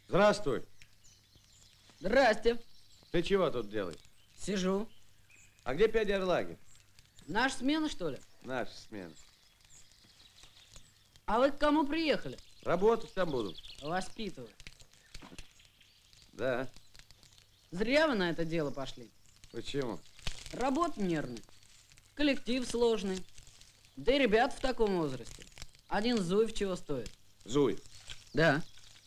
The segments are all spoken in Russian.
Здравствуй. Здрасте. Ты чего тут делаешь? Сижу. А где Петя Лагерь? Наша смена, что ли? Наша смена. А вы к кому приехали? Работать там буду. Воспитывать. Да. Зря вы на это дело пошли. Почему? Работа нервная. Коллектив сложный. Да и ребят в таком возрасте. Один Зуев чего стоит? Зуев? Да.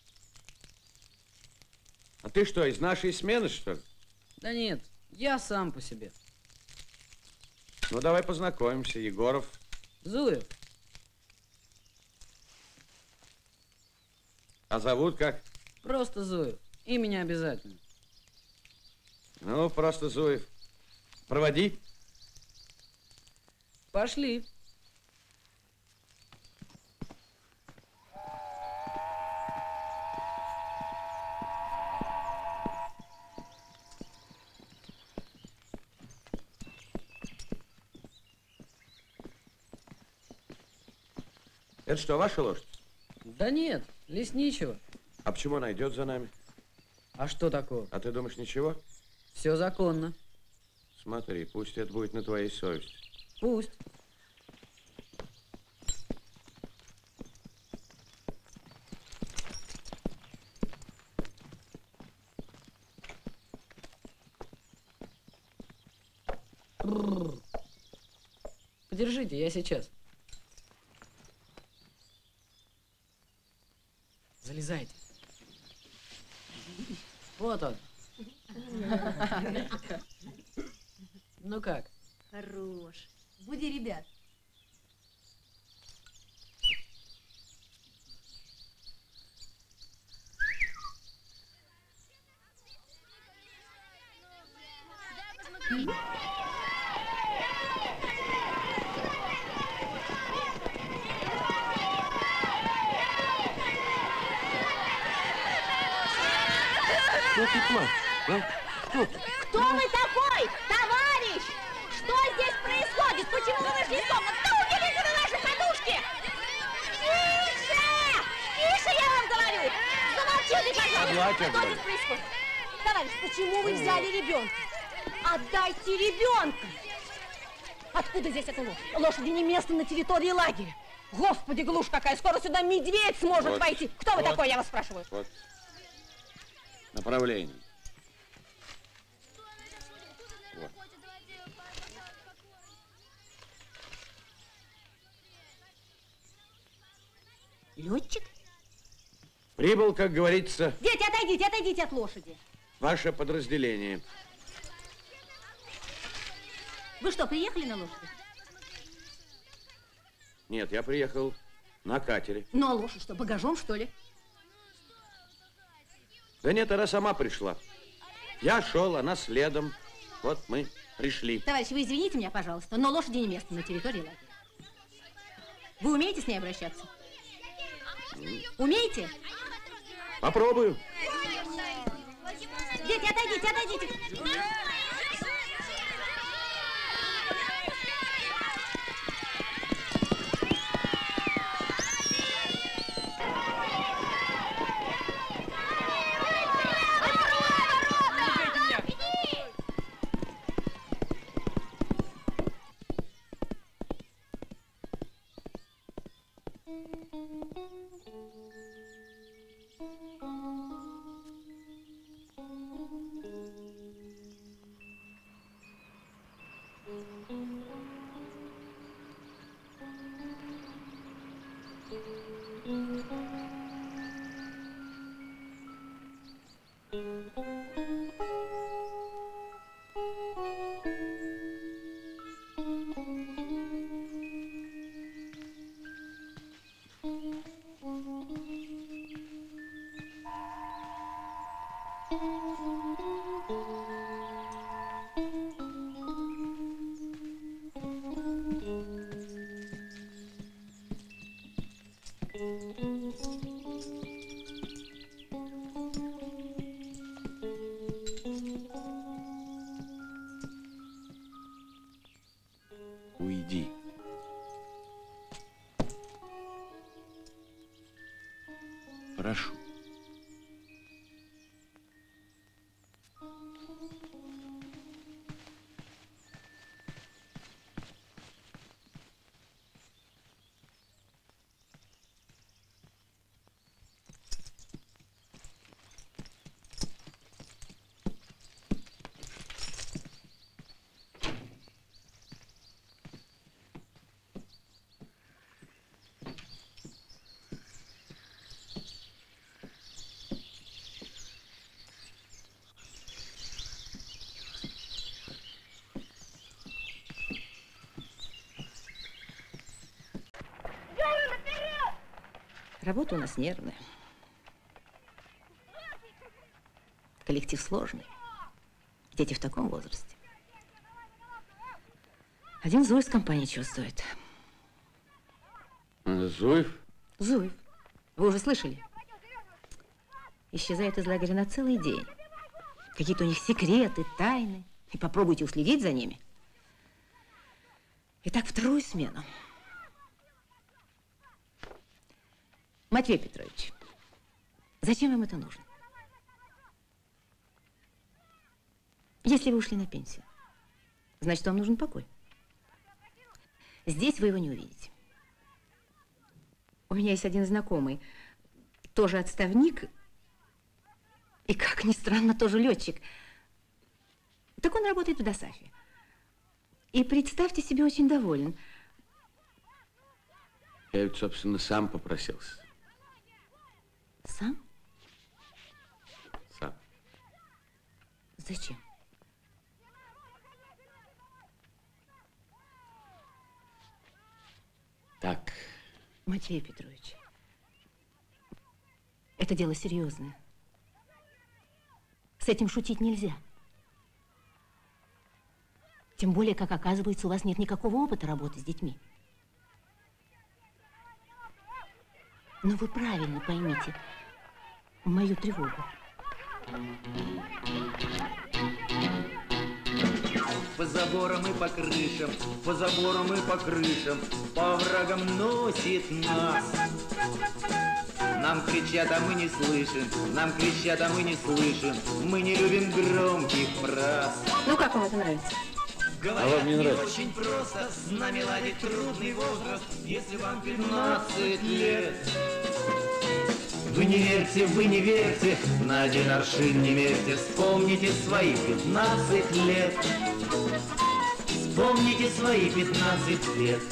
А ты что, из нашей смены, что ли? Да нет, я сам по себе. Ну, давай познакомимся. Егоров. Зуев. А зовут как? Просто Зуев. Имя не обязательно. Ну, просто Зуев. Проводи. Пошли. Это что, ваша лошадь? Да нет, лесничего. А почему она идет за нами? А что такого? А ты думаешь, ничего? Все законно. Смотри, пусть это будет на твоей совести. Пусть. Подержите, я сейчас. Залезайте. Вот он. Ну как? Хорош. Буди ребят. Что ты плачешь? А? Что ты? Кто вы такой, товарищ? Что здесь происходит? Почему вы вышли из комнаты? Да уберите вы наши подушки! Тише! Тише, я вам говорю! Замолчите, пожалуйста! Что здесь происходит? Товарищ, почему вы взяли ребенка? Отдайте ребенка! Откуда здесь эта лошадь? Лошади не место на территории лагеря. Господи, глушь какая! Скоро сюда медведь сможет войти. Кто вы такой, я вас спрашиваю? Вот. Направление. Вот. Летчик? Прибыл, как говорится, Дети, отойдите, отойдите от лошади. ваше подразделение. Вы что, приехали на лошади? Нет, я приехал на катере. Ну, а лошадь что, багажом, что ли? Да нет, она сама пришла. Я шел, она следом. Вот мы пришли. Товарищ, вы извините меня, пожалуйста, но лошади не место на территории лагеря. Вы умеете с ней обращаться? Умеете? Попробую. Дети, отойдите, отойдите. Уйди. Прошу. Работа у нас нервная. Коллектив сложный. Дети в таком возрасте. Один Зуев с компанией чего стоит. Зуев? Зуев. Вы уже слышали? Исчезает из лагеря на целый день. Какие-то у них секреты, тайны. И попробуйте уследить за ними. Итак, вторую смену. Матвей Петрович, зачем вам это нужно? Если вы ушли на пенсию, значит, вам нужен покой. Здесь вы его не увидите. У меня есть один знакомый, тоже отставник, и, как ни странно, тоже летчик. Так он работает в Досафе. И, представьте себе, очень доволен. Я ведь, собственно, сам попросился. Сам? Сам. Зачем? Так. Матвей Петрович, это дело серьезное. С этим шутить нельзя. Тем более, как оказывается, у вас нет никакого опыта работы с детьми. Но вы правильно поймите мою тревогу. По заборам и по крышам, по заборам и по крышам, по оврагам носит нас. Нам кричат, а мы не слышим, нам кричат, а мы не слышим, мы не любим громких фраз. Ну, как вам это нравится? Говорят, вам не не нравится? очень просто с нами ладить трудный возраст, если вам 15 лет. Вы не верьте, на один аршин не мерьте, вспомните свои 15 лет. Вспомните свои 15 лет.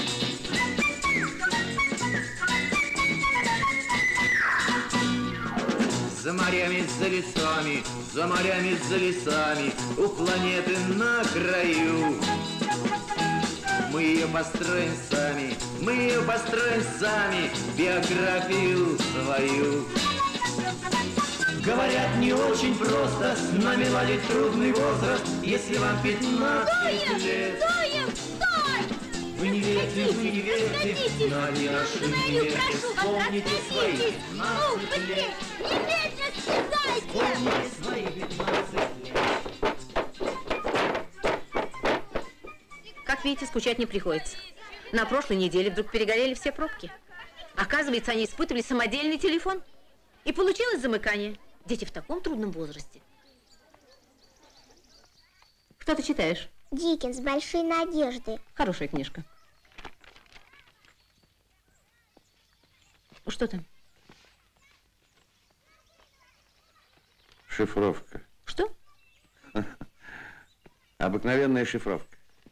За морями, за лесами, за морями, за лесами, у планеты на краю. Мы ее построим сами, мы ее построим сами, биографию свою. Говорят, не очень просто с нами ладить трудный возраст, если вам 15 лет. Зуев, стой! Вы не верьте, Расходитесь! на один аршин не Молю, верьте, прошу вас, вспомните свои расходитесь! 15 Ну, быстрее! лет. Немедленно слезайте! Вспомните свои 15 лет. Как видите, скучать не приходится. На прошлой неделе вдруг перегорели все пробки. Оказывается, они испытывали самодельный телефон. И получилось замыкание. Дети в таком трудном возрасте. Что ты читаешь? Диккенс «Большие надежды». Хорошая книжка. Что там? Шифровка. Что? Обыкновенная шифровка.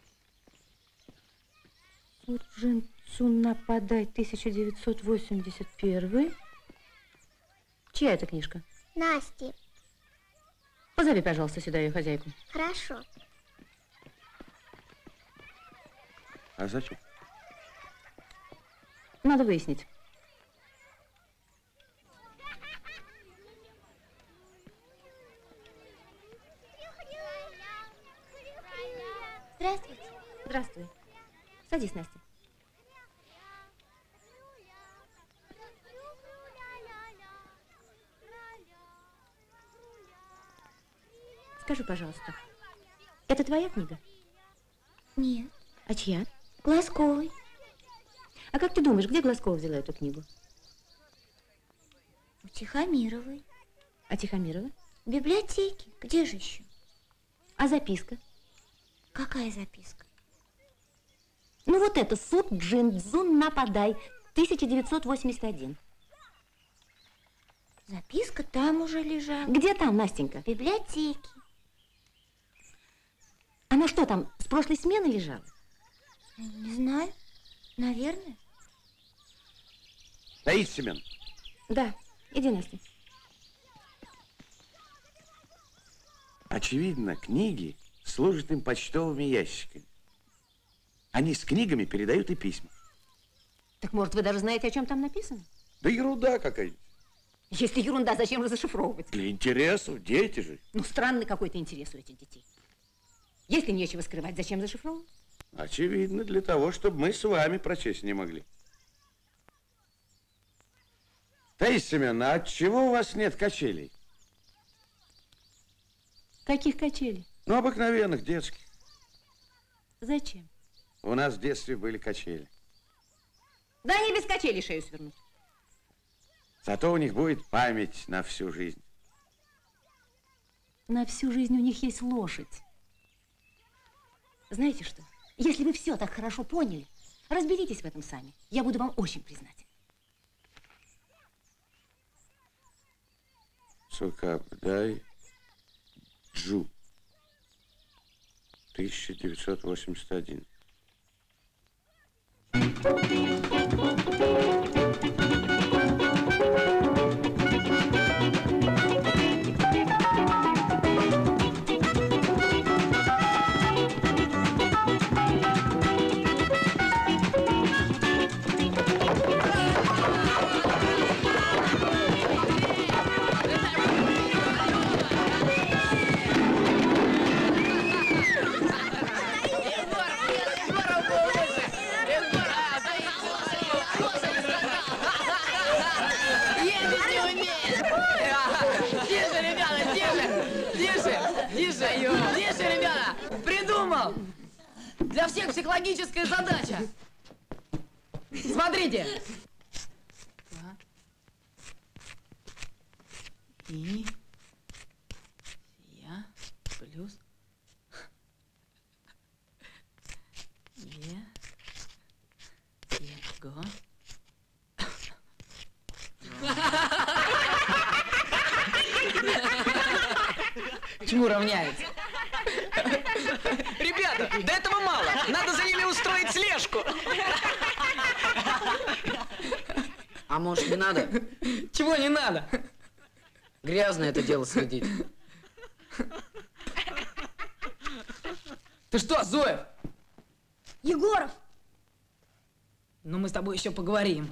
Сурджин Цунападай, 1981. Чья это книжка? Насти. Позови, пожалуйста, сюда ее хозяйку. Хорошо. А зачем? Надо выяснить. Здравствуйте. Здравствуй. Садись, Настя. Скажи, пожалуйста, это твоя книга? Нет. А чья? Глазковый. А как ты думаешь, где Глазкова взяла эту книгу? У Тихомировой. А Тихомирова? В библиотеке. Где же еще? А записка? Какая записка? Ну вот это Сурджин Цунападай, 1981. Записка там уже лежала. Где там, Настенька? В библиотеке. Она что там, с прошлой смены лежала? Не знаю. Наверное. Таис Семен. Да, иди, Настя. Очевидно, книги служат им почтовыми ящиками. Они с книгами передают и письма. Так может, вы даже знаете, о чем там написано? Да ерунда какая-нибудь. Если ерунда, зачем же зашифровывать? Для интересов, дети же. Ну, странный какой-то интерес у этих детей. Если нечего скрывать, зачем зашифровывать? Очевидно, для того, чтобы мы с вами прочесть не могли. Таисия Семеновна, а отчего у вас нет качелей? Каких качелей? Ну, обыкновенных, детских. Зачем? У нас в детстве были качели. Да они без качелей шею свернут. Зато у них будет память на всю жизнь. На всю жизнь у них есть лошадь. Знаете что? Если вы все так хорошо поняли, разберитесь в этом сами. Я буду вам очень признательна. Сукабдай Джу. 1981. Тише, ребята! Придумал! Для всех психологическая задача. Смотрите. И я плюс Его. Чему равняется? Ребята, до этого мало. Надо за ними устроить слежку. А может, не надо? Чего не надо? Грязное это дело следить. Ты что, Зоев? Егоров! Ну, мы с тобой еще поговорим.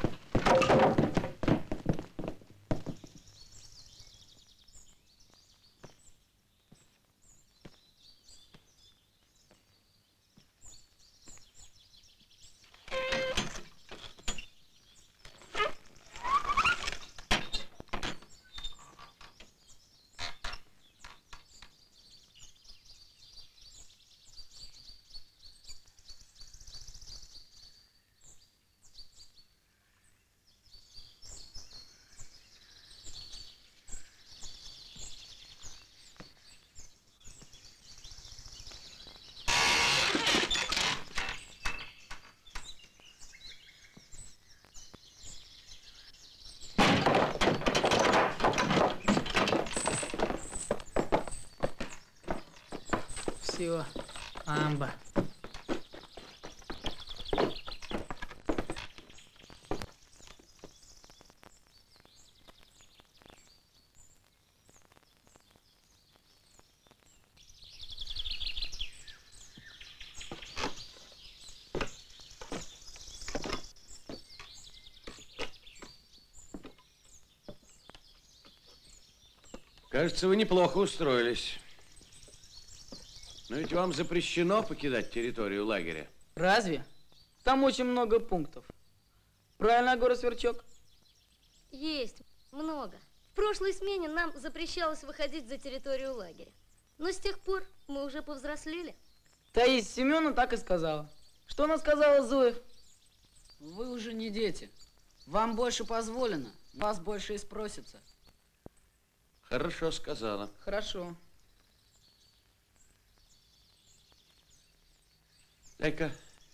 Все, амба. Кажется, вы неплохо устроились. Но ведь вам запрещено покидать территорию лагеря. Разве? Там очень много пунктов. Правильно, Агора Сверчок? Есть много. В прошлой смене нам запрещалось выходить за территорию лагеря. Но с тех пор мы уже повзрослели. Таисия Семеновна так и сказала. Что она сказала, Зоев? Вы уже не дети. Вам больше позволено, вас больше и спросится. Хорошо сказала. Хорошо. Дай-ка.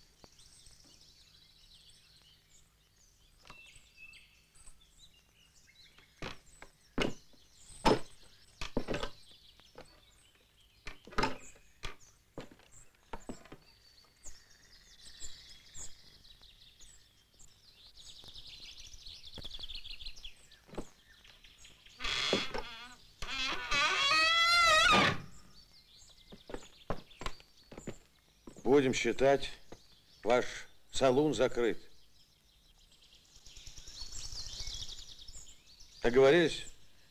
Будем считать, ваш салун закрыт. Договорились?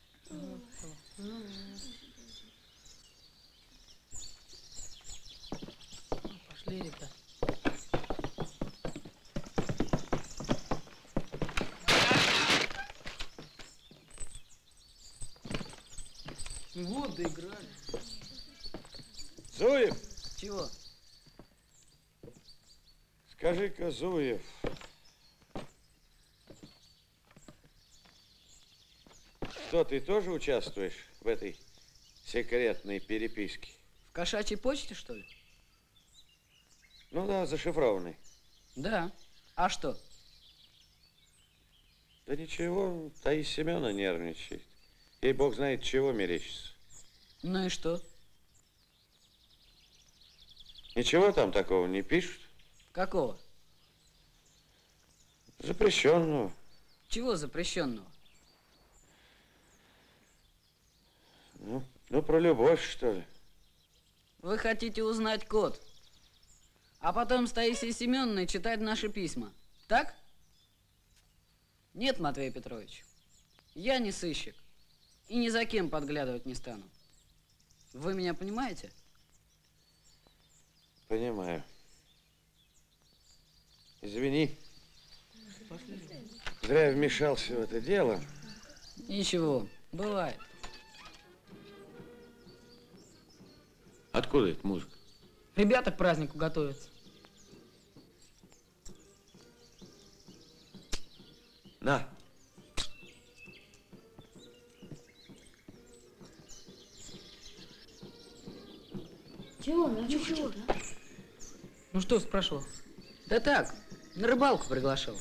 Пошли, ребят. Вот, доиграли. Зуев! Чего? Скажи-ка, Зуев, что, ты тоже участвуешь в этой секретной переписке? В кошачьей почте, что ли? Ну да, зашифрованной. Да. А что? Да ничего, Таис Семеновна нервничает. Ей бог знает, чего мерещится. Ну и что? Ничего там такого не пишут? Какого? Запрещенного. Чего запрещенного? Ну, про любовь, что ли? Вы хотите узнать код, а потом с Таисией Семеновной читать наши письма, так? Нет, Матвей Петрович, я не сыщик и ни за кем подглядывать не стану. Вы меня понимаете? Понимаю. Извини. Зря я вмешался в это дело. Ничего, бывает. Откуда эта музыка? Ребята к празднику готовятся. На. Чего? Ну чего? Ну что спрашивал? Да так, на рыбалку приглашал.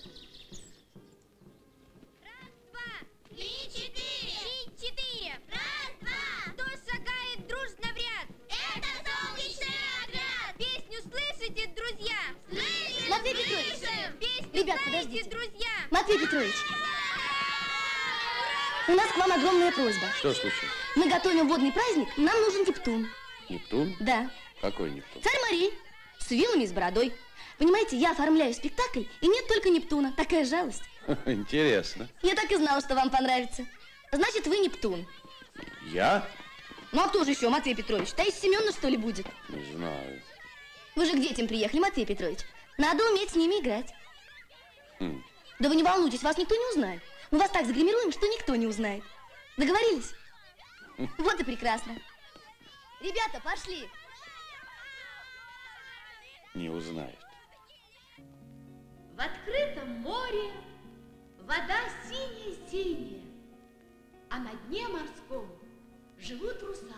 Матвей Петрович! Ребят, подождите. Матвей Петрович! У нас к вам огромная просьба. Что случилось? Мы готовим водный праздник, нам нужен Нептун. Нептун? Да. Какой Нептун? Царь морей. С вилами и с бородой. Понимаете, я оформляю спектакль, и нет только Нептуна. Такая жалость. Интересно. Я так и знала, что вам понравится. Значит, вы Нептун. Я? Ну, а кто же еще, Матвей Петрович? Таисия Семеновна, что ли, будет? Не знаю. Вы же к детям приехали, Матвей Петрович. Надо уметь с ними играть. Хм. Да вы не волнуйтесь, вас никто не узнает. Мы вас так загримируем, что никто не узнает. Договорились? Вот и прекрасно. Ребята, пошли. Не узнает. В открытом море вода синяя-синяя, а на дне морском живут русалки.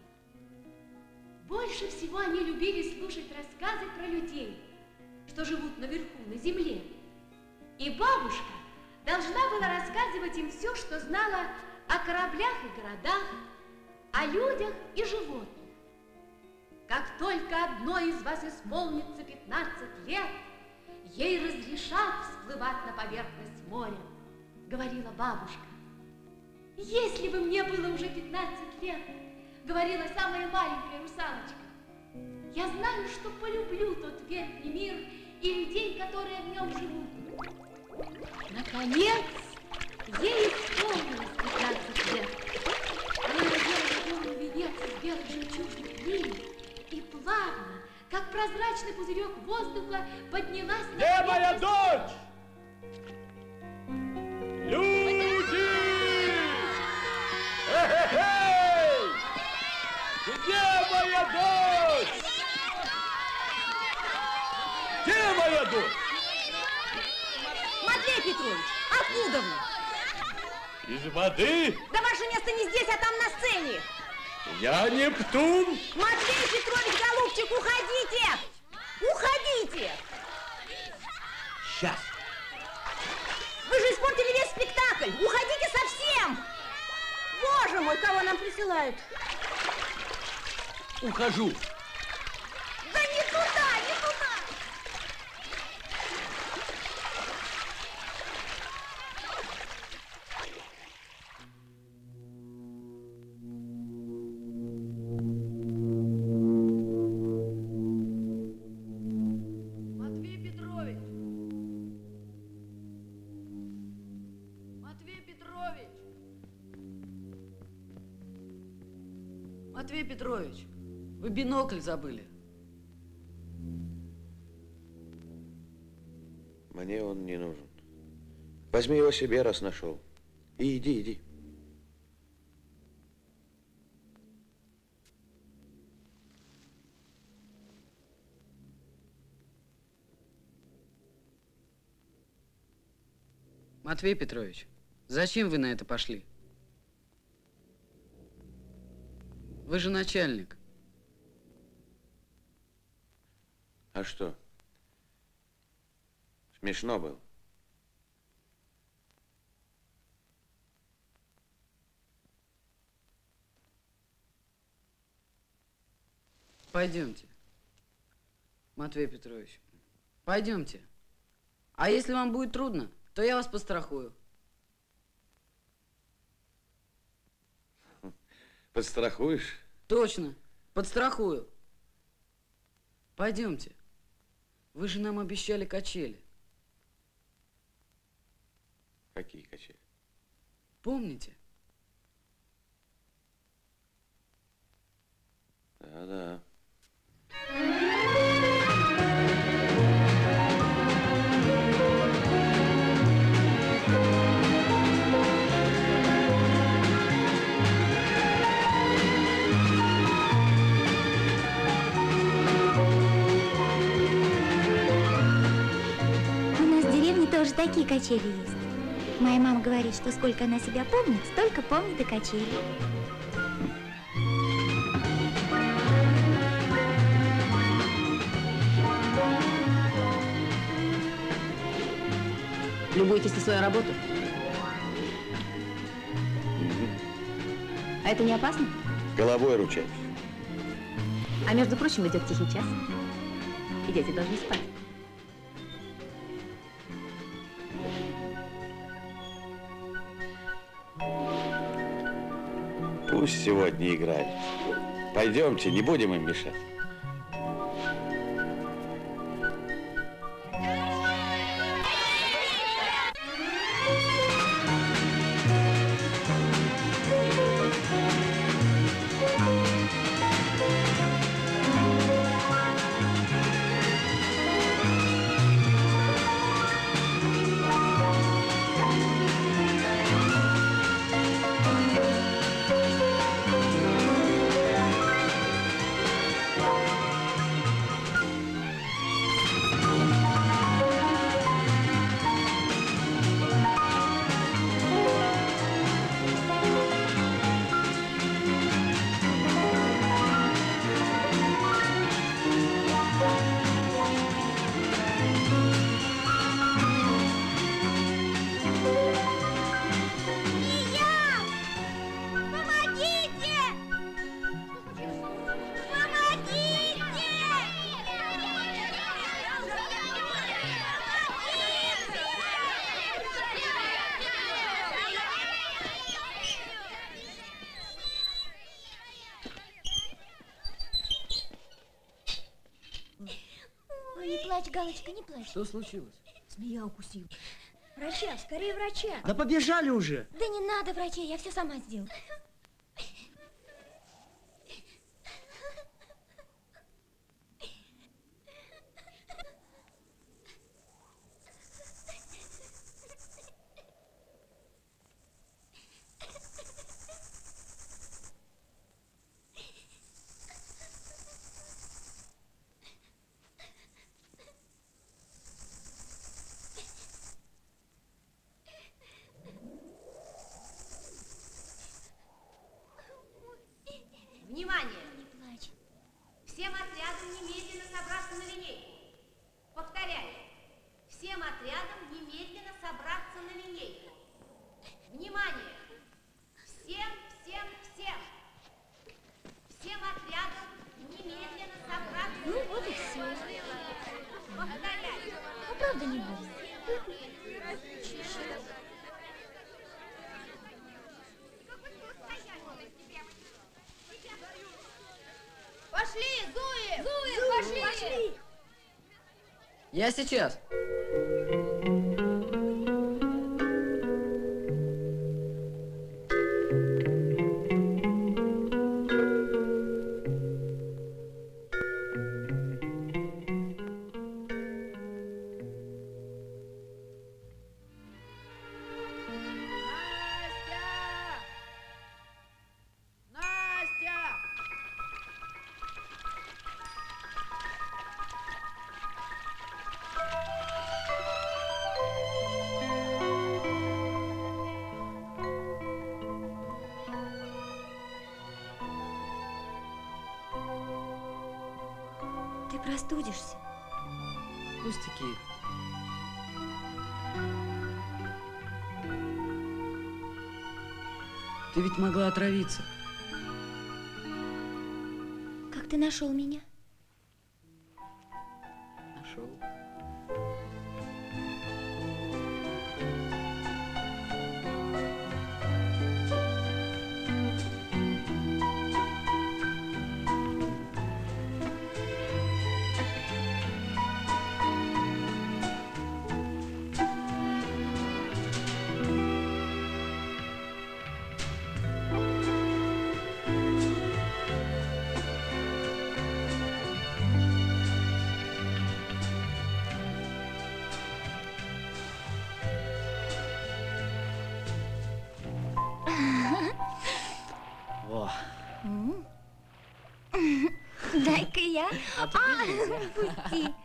Больше всего они любили слушать рассказы про людей, что живут наверху, на земле. И бабушка должна была рассказывать им все, что знала о кораблях и городах, о людях и животных. Как только одной из вас исполнится 15 лет, ей разрешат всплывать на поверхность моря, говорила бабушка. Если бы мне было уже 15 лет, говорила самая маленькая русалочка, я знаю, что полюблю тот верхний мир и людей, которые в нем живут. Наконец, ей исполнилось 15 лет. Она надела черный венец из белых жемчужных лилий и плавно, как прозрачный пузырек воздуха, поднялась на... Где моя дочь? Люди! Эй! Где моя дочь? Где моя дочь? Матвей Петрович, откуда вы? Из воды? Да ваше место не здесь, а там на сцене. Я Нептун. Матвей Петрович, голубчик, уходите! Уходите! Сейчас. Вы же испортили весь спектакль! Уходите совсем! Боже мой, кого нам присылают? Ухожу. Да не туда, не туда! Матвей Петрович! Матвей Петрович! Матвей Петрович, вы бинокль забыли. Мне он не нужен. Возьми его себе, раз нашел. И иди, иди. Матвей Петрович, зачем вы на это пошли? Вы же начальник. А что? Смешно было. Пойдемте. Матвей Петрович, пойдемте. А если вам будет трудно, то я вас пострахую. Подстрахуешь? Точно, подстрахую. Пойдемте. Вы же нам обещали качели. Какие качели? Помните? Да-да. У нас в деревне тоже такие качели есть. Моя мама говорит, что сколько она себя помнит, столько помнит и качели. Любуетесь на свою работу? А это не опасно? Головой ручаюсь. А между прочим, идет тихий час. И дети должны спать. Пусть сегодня играют. Пойдемте, не будем им мешать. Галочка, не плачь. Что случилось? Змея укусила. Врача, скорее врача. Да побежали уже. Да не надо врачей, я все сама сделаю. Внимание! Не плачь. Всем отрядам немедленно собраться на линейку. Повторяю. Всем отрядам немедленно собраться на линейку. Внимание! Всем отрядам немедленно собраться на линейку. Ну вот и все. Повторяю. А правда не будет. Пошли, Зуев! Зуев, пошли! Я сейчас. простудишься. Пустяки. Ты ведь могла отравиться. Как ты нашел меня? Нашел. Во. Дай-ка я. А тебе нельзя. Пусти.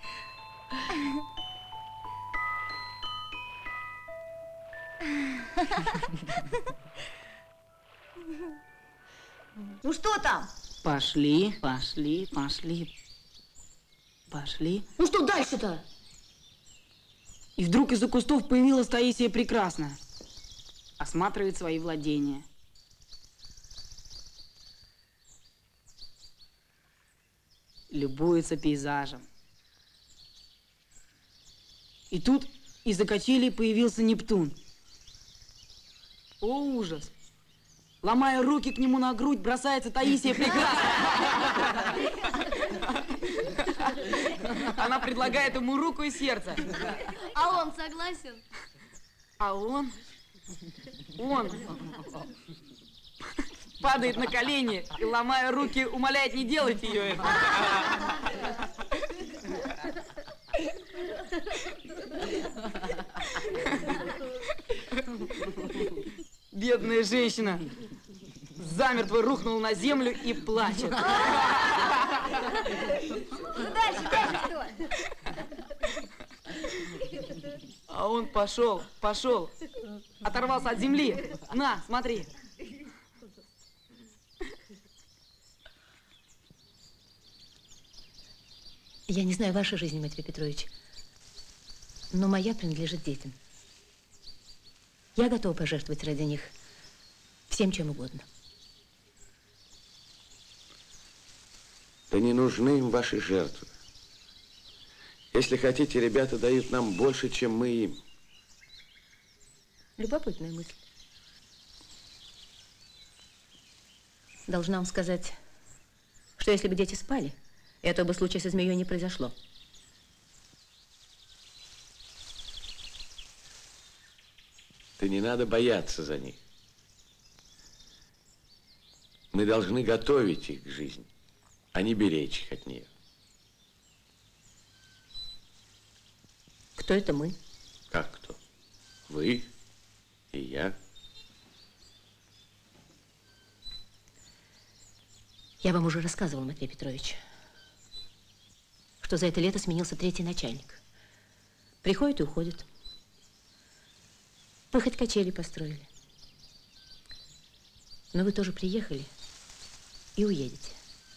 Ну что там? Пошли, пошли, пошли. Пошли. Ну что дальше-то? И вдруг из-за кустов появилась Таисия Прекрасная. Осматривает свои владения. Любуется пейзажем. И тут из-за качелей появился Нептун. О, ужас! Ломая руки к нему на грудь, бросается Таисия Прекрасная. Она предлагает ему руку и сердце. А он согласен? А он падает на колени и, ломая руки, умоляет не делать ее это. Бедная женщина замертво рухнула на землю и плачет. Ну дальше что? А он пошел, оторвался от земли. На, смотри. Я не знаю вашей жизни, Матвей Петрович, но моя принадлежит детям. Я готова пожертвовать ради них всем, чем угодно. Да не нужны им ваши жертвы. Если хотите, ребята дают нам больше, чем мы им. Любопытная мысль. Должна вам сказать, что если бы дети спали, этого бы случая со змеей не произошло. Да не надо бояться за них. Мы должны готовить их к жизни, а не беречь их от нее. Кто это мы? Как кто? Вы и я. Я вам уже рассказывала, Матвей Петрович, что за это лето сменился третий начальник. Приходит и уходит. Вы хоть качели построили. Но вы тоже приехали и уедете.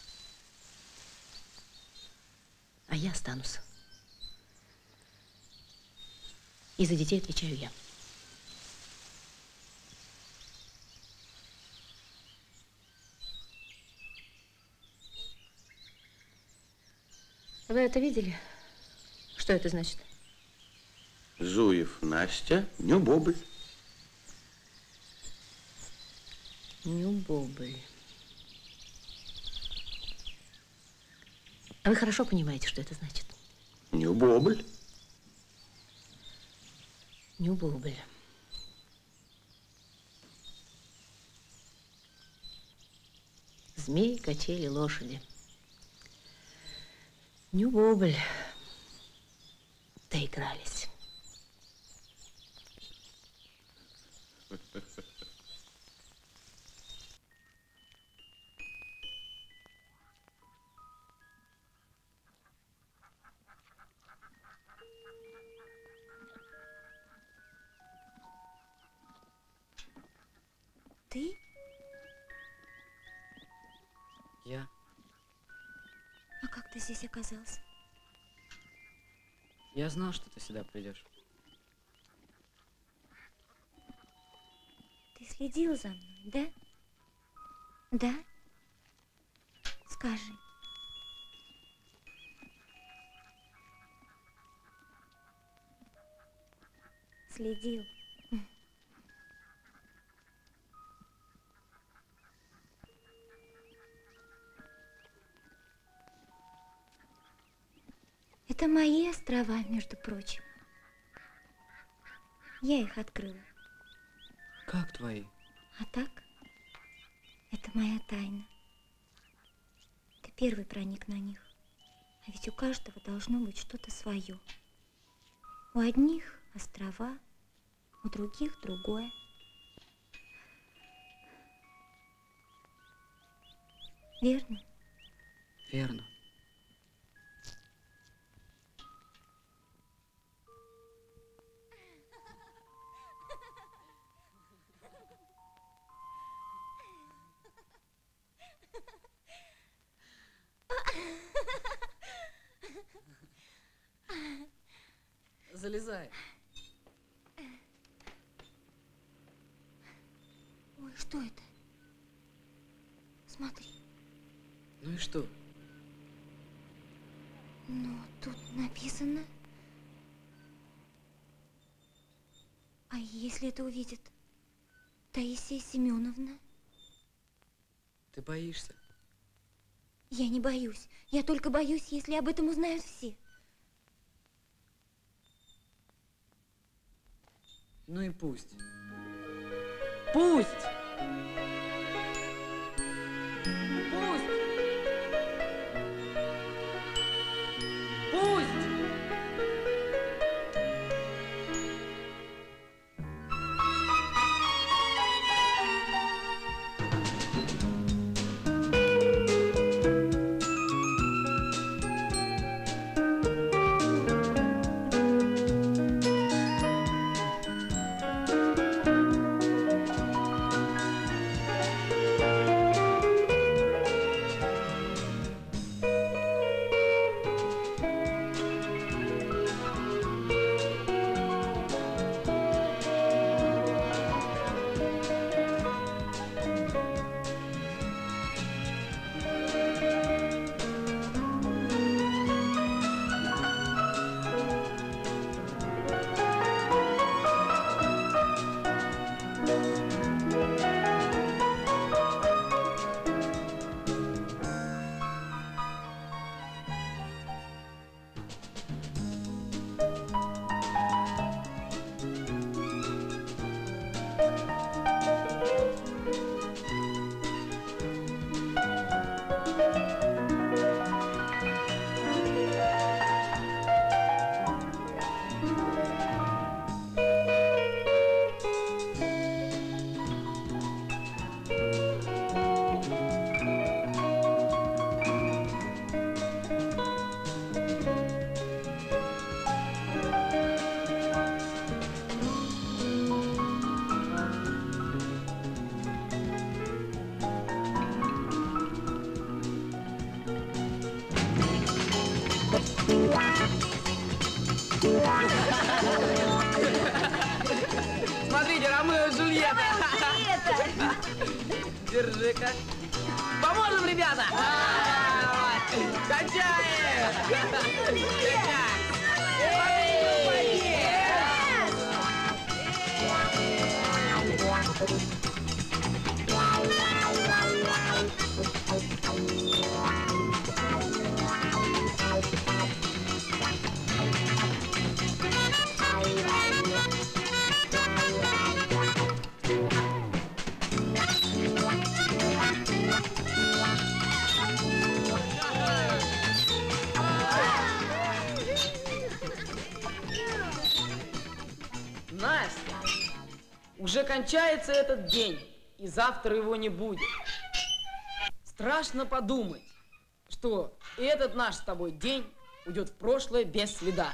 А я останусь. И за детей отвечаю я. Вы это видели? Что это значит? Зуев Настя, Нюбобль. Нюбобль. А вы хорошо понимаете, что это значит? Нюбобль. Нюбобль. Змеи, качели, лошади. Нюбобль. Доигрались. Ты? Я? А как ты здесь оказался? Я знал, что ты сюда придешь. Ты следил за мной, да? Да? Скажи. Следил. Это мои острова, между прочим. Я их открыла. Как твои? А так, это моя тайна. Ты первый проник на них. А ведь у каждого должно быть что-то свое. У одних острова, у других другое. Верно? Верно. Залезай. Ой, что это? Смотри. Ну и что? Ну, тут написано. А если это увидит Таисия Семеновна? Ты боишься? Я не боюсь. Я только боюсь, если об этом узнают все. Ну и пусть. Пусть! Пусть! Пусть! Смотрите, Ромео и Джульетта. Держи-ка. Поможем, ребята. Качаем. Настя, уже кончается этот день, и завтра его не будет. Страшно подумать, что этот наш с тобой день уйдет в прошлое без следа.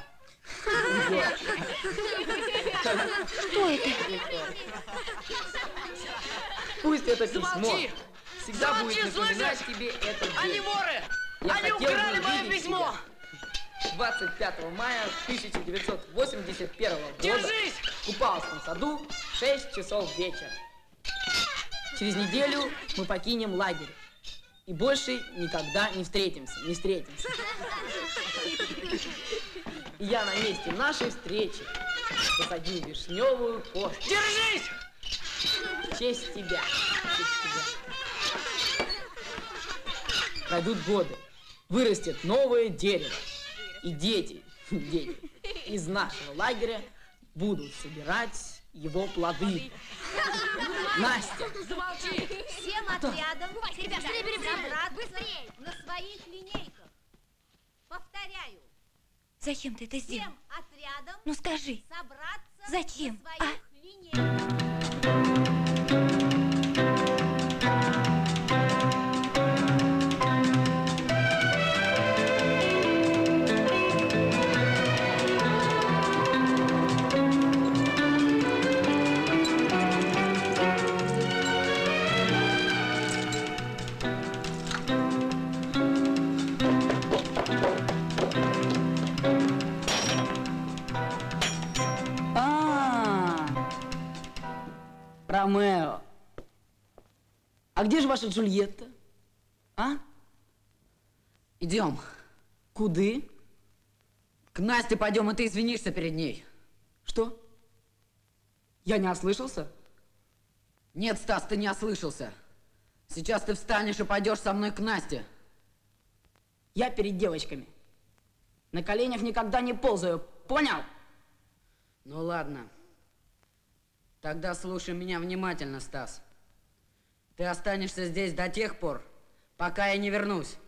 Что это? Пусть это письмо Замолчи! всегда будет напоминать слышишь? тебе этот день. Они воры! Я Они хотел бы украли мое увидеть письмо! тебя. 25 мая 1981 года Держись! в Купалском саду в 6 часов вечера. Через неделю мы покинем лагерь. И больше никогда не встретимся, И я на месте нашей встречи посадил вишневую кошку. Держись! В честь тебя. Пройдут годы, вырастет новое дерево. И дети из нашего лагеря будут собирать его плоды. Настя! Замолчи! Всем отрядом собраться быстрее на своих линейках. Повторяю. Зачем ты это сделал? Всем отрядом Ну скажи, собраться зачем? на своих линейках. Ромео. А где же ваша Джульетта? А? Идем. Куды? К Насте пойдем, и ты извинишься перед ней. Что? Я не ослышался? Нет, Стас, ты не ослышался. Сейчас ты встанешь и пойдешь со мной к Насте. Я перед девочками. На коленях никогда не ползаю, понял? Ну ладно. Тогда слушай меня внимательно, Стас. Ты останешься здесь до тех пор, пока я не вернусь.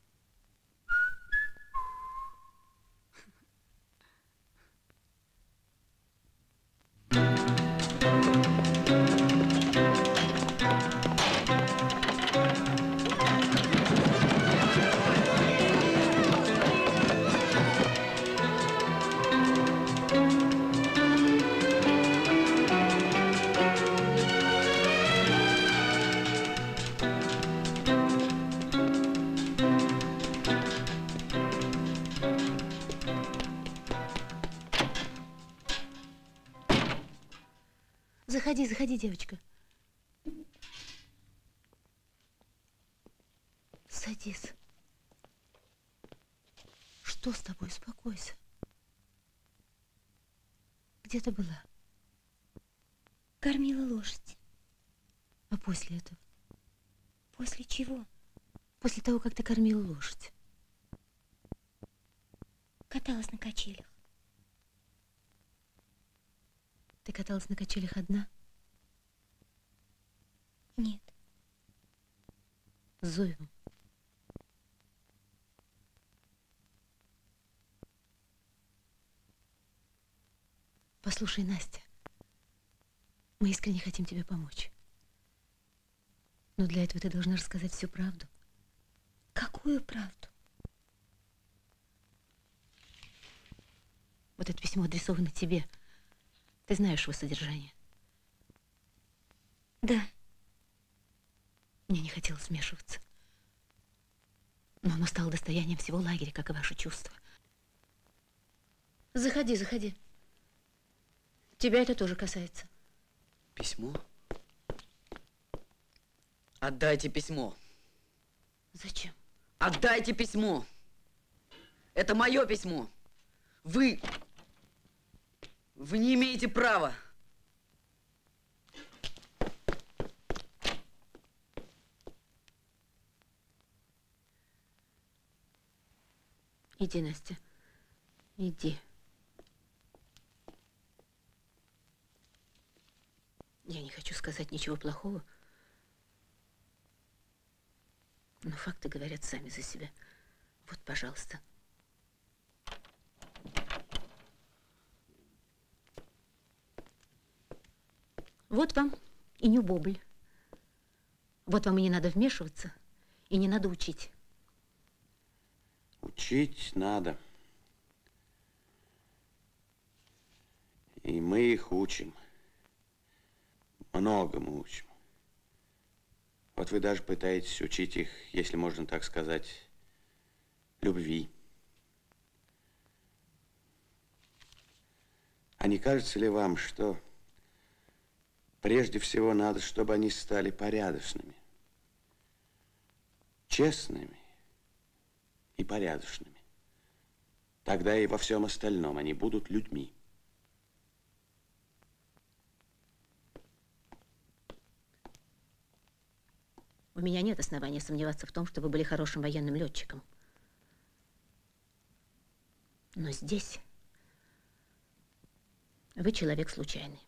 Заходи, заходи, девочка. Садись. Что с тобой? Успокойся. Где ты была? Кормила лошадь. А после этого? После чего? После того, как ты кормила лошадь. Каталась на качелях. Ты каталась на качелях одна? Нет. С Зоевым. Послушай, Настя, мы искренне хотим тебе помочь. Но для этого ты должна рассказать всю правду. Какую правду? Вот это письмо адресовано тебе. Ты знаешь его содержание? Да. Мне не хотелось вмешиваться. Но оно стало достоянием всего лагеря, как и ваши чувства. Заходи, заходи. Тебя это тоже касается. Письмо? Отдайте письмо. Зачем? Отдайте письмо. Это мое письмо. Вы не имеете права. Иди, Настя, иди. Я не хочу сказать ничего плохого, но факты говорят сами за себя. Вот, пожалуйста. Вот вам и Нью-Бобль. Вот вам и не надо вмешиваться, и не надо учить. Учить надо. И мы их учим. Многому учим. Вот вы даже пытаетесь учить их, если можно так сказать, любви. А не кажется ли вам, что прежде всего надо, чтобы они стали порядочными, честными и порядочными? Тогда и во всем остальном они будут людьми. У меня нет оснований сомневаться в том, что вы были хорошим военным летчиком. Но здесь вы человек случайный.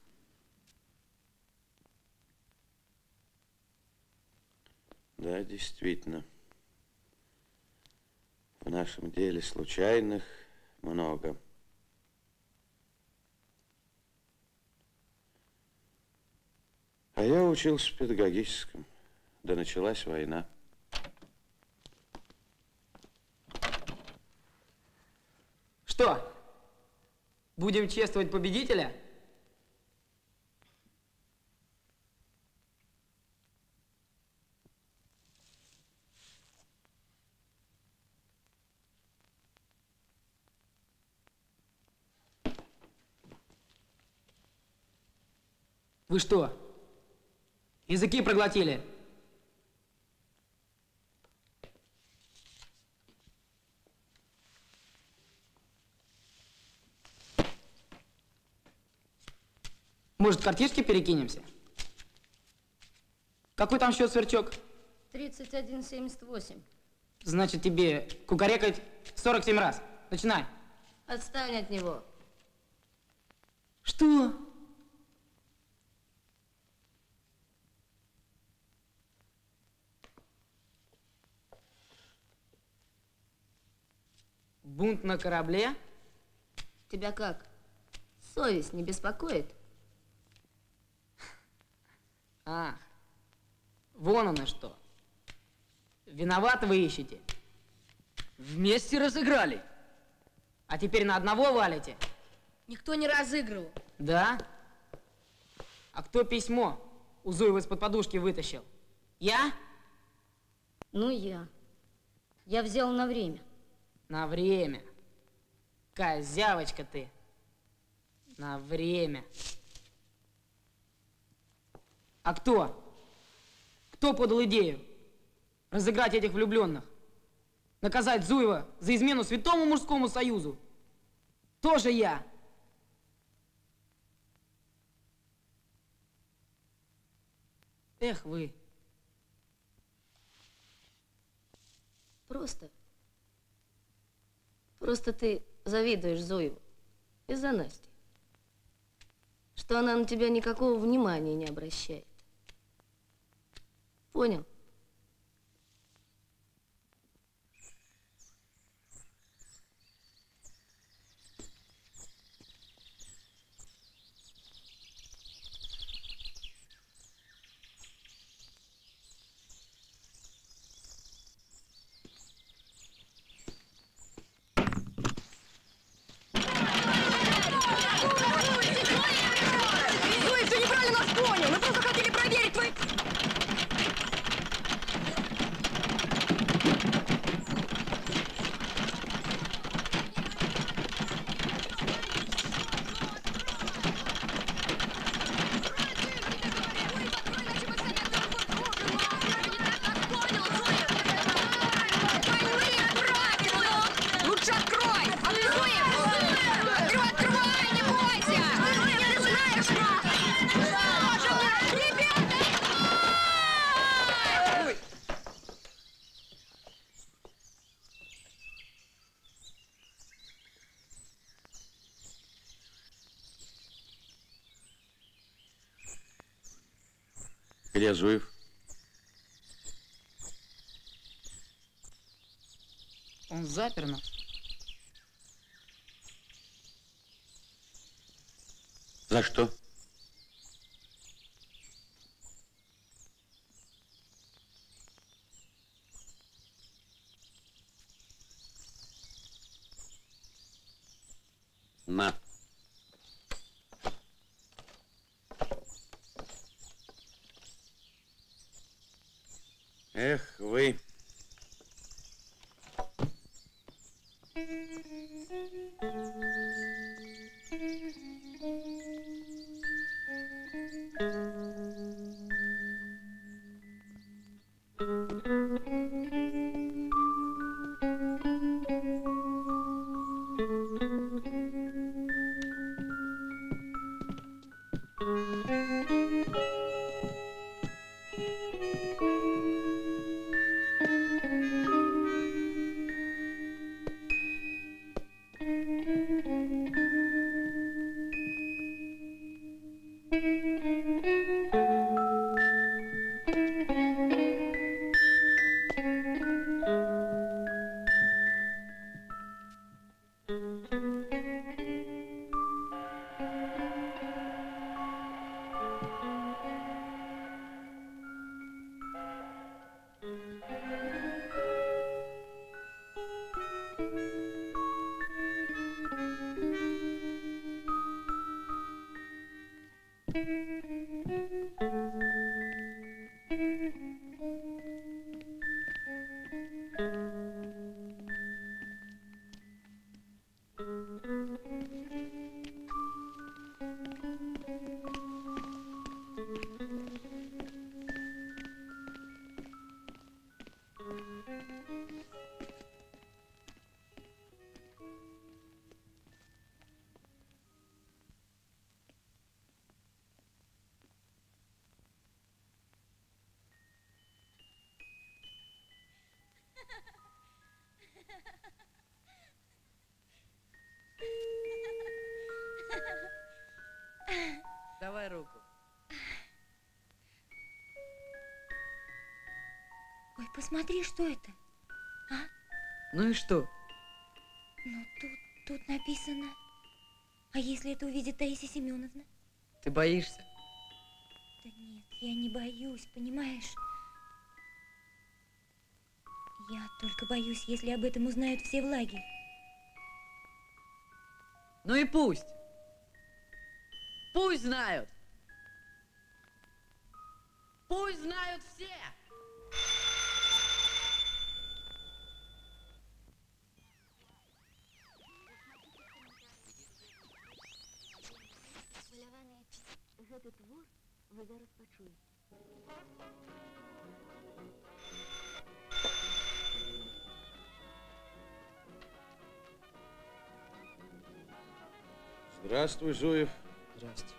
Да, действительно. В нашем деле случайных много. А я учился в педагогическом. Да началась война. Что? Будем чествовать победителя? Вы что, языки проглотили? Может, картишки перекинемся? Какой там счет, Сверчок? 31,78. Значит, тебе кукарекать 47 раз. Начинай. Отстань от него. Что? Бунт на корабле? Тебя как? Совесть не беспокоит? Ах, вон оно что. Виноват вы ищете. Вместе разыграли. А теперь на одного валите? Никто не разыгрывал. Да? А кто письмо у Зуева из-под подушки вытащил? Я? Ну, я. Я взял на время. На время. Козявочка ты. На время. А кто? Кто подал идею разыграть этих влюбленных? Наказать Зуева за измену святому мужскому союзу? Тоже я. Эх вы. Просто ты завидуешь Зуеву из-за Насти. Что она на тебя никакого внимания не обращает. Понял? Зуев, ты неправильно нас понял! Мы просто хотели проверить твои... Лучше открой! Открой! Открывай, не бойся! Ты знаешь, что... Ребята! Где Зуев? Он запер нас. За что? На. Эх, вы. Давай руку. Ой, посмотри, что это? А? Ну и что? Ну, тут написано. А если это увидит Таисия Семеновна? Ты боишься? Да нет, я не боюсь, понимаешь? Я только боюсь, если об этом узнают все в лагере. Ну и пусть. Пусть знают. Пусть знают все. Гэты твор вы зараз пачуеце. Здравствуй, Зуев. Здрасте.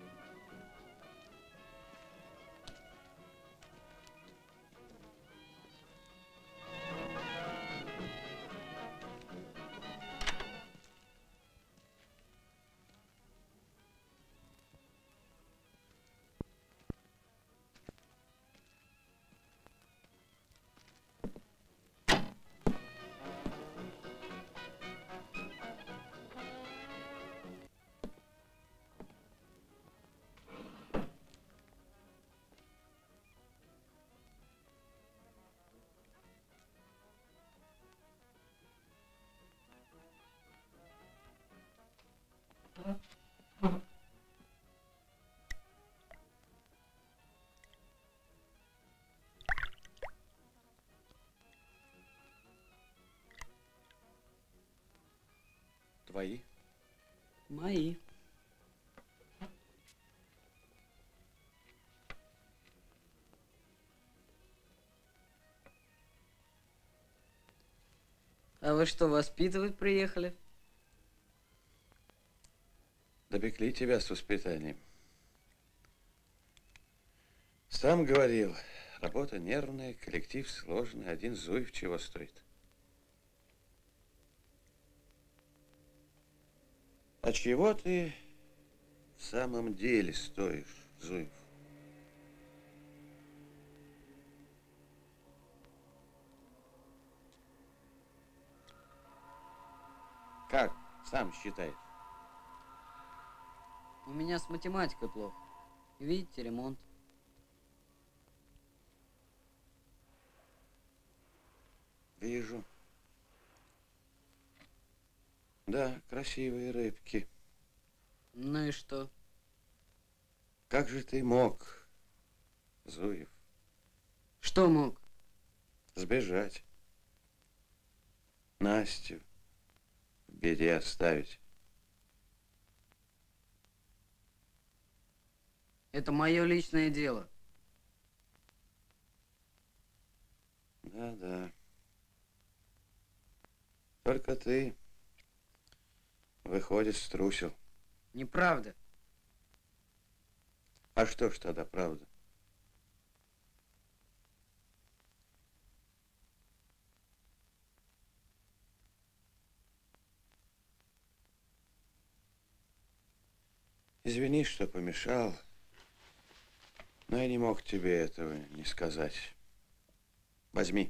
Твои? Мои. А вы что, воспитывать приехали? Допекли тебя с воспитанием. Сам говорил, работа нервная, коллектив сложный, один Зуев чего стоит. А чего ты в самом деле стоишь, Зуев? Как сам считаешь? У меня с математикой плохо. Видите, ремонт. Вижу. Да, красивые рыбки. Ну и что? Как же ты мог, Зуев? Что мог? Сбежать. Настю в беде оставить. Это мое личное дело. Да. Только ты, выходит, струсил. Неправда. А что ж тогда правда? Извини, что помешал, но я не мог тебе этого не сказать. Возьми.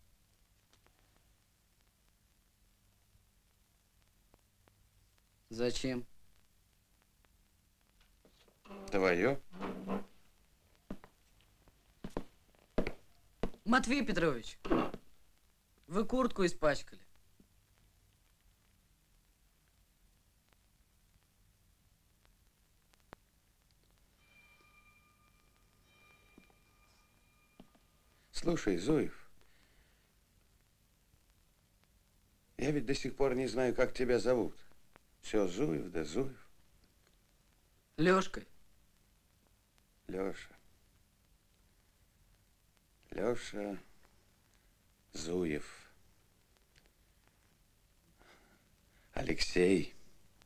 Зачем? Твое? Матвей Петрович, вы куртку испачкали. Слушай, Зуев, Я ведь до сих пор не знаю, как тебя зовут. Все Зуев да Зуев. Лёшка. Лёша. Лёша Зуев. Алексей.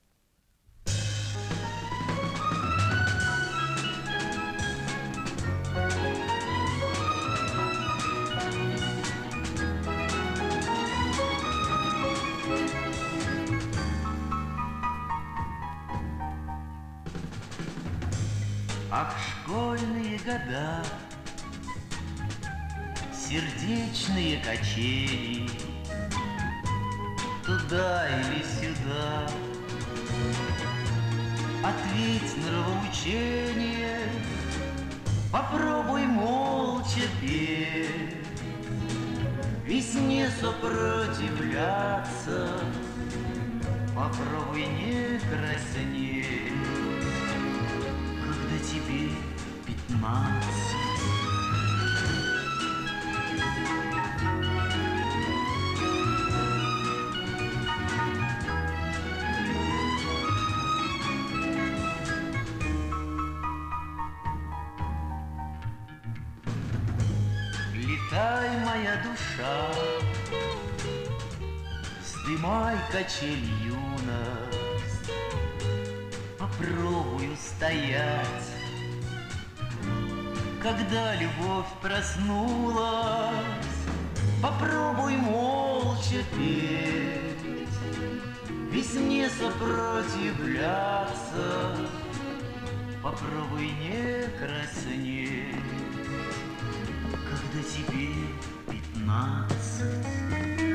Ах, школьные года, сердечные качели, туда или сюда. Ответь нравоучение, попробуй молча петь, весне сопротивляться, попробуй не краснеть. Когда тебе 15, летай, моя душа, вздымай качель юность, попробуй устоять. Когда любовь проснулась, попробуй молча петь, весне сопротивляться, попробуй не краснеть. Когда тебе 15,